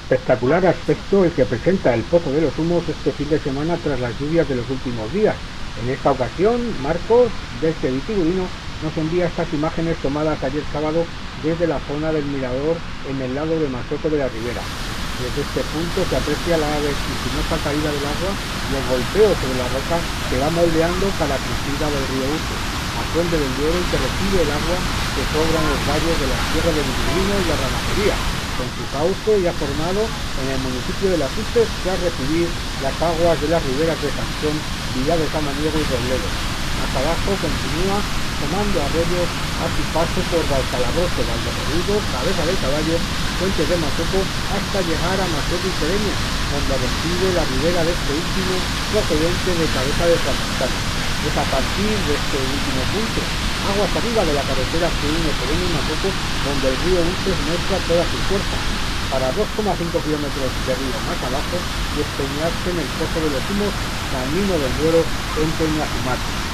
Espectacular aspecto el que presenta el Pozo de los Humos este fin de semana tras las lluvias de los últimos días. En esta ocasión, Marcos, desde Vitigudino, nos envía estas imágenes tomadas ayer sábado desde la zona del mirador en el lado de Masoto de la Ribera. Desde este punto se aprecia la vertiginosa caída del agua y el golpeo sobre la roca que va moldeando cada crecida del río Uce, afluente del Duero y que recibe el agua que sobra en los valles de las tierras de Vitigudino y la Ramajería, con su cauce ya formado en el municipio de Las Uces tras recibir las aguas de las riberas de Sanción, Villar de Samaniego y Robledo. Más abajo continúa tomando arroyos a su paso por Valcalabroso, Valderrobudo, Cabeza del Caballo, Fuentes de Masoto, hasta llegar a Masoto y Cedeña, donde recibe la ribera de este último procedente de Cabeza de Tramontana. Es a partir de este último punto, aguas arriba de la carretera que une Cedeña y Masoto, donde el río Uces muestra toda su fuerza, para 2,5 kilómetros de río más abajo despeñarse en el Pozo de los Humos, camino del Duero en Peñafimato.